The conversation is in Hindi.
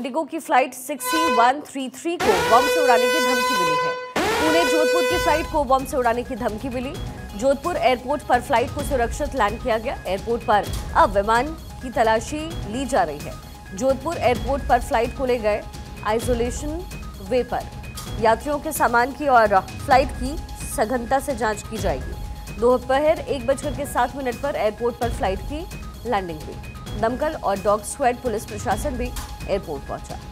इंडिगो की फ्लाइट 6133 को बम से उड़ाने की धमकी मिली है। पुणे जोधपुर की फ्लाइट को बम से उड़ाने की धमकी मिली। जोधपुर एयरपोर्ट पर फ्लाइट को सुरक्षित लैंड किया गया। एयरपोर्ट पर अब विमान की तलाशी ली जा रही है। जोधपुर एयरपोर्ट पर फ्लाइट को ले गए आइसोलेशन वे पर। यात्रियों के सामान की और फ्लाइट की सघनता से जांच की जाएगी। दोपहर 1:07 पर एयरपोर्ट पर फ्लाइट की लैंडिंग हुई। दमकल और डॉग स्क्वाड पुलिस प्रशासन भी एयरपोर्ट पहुंचा।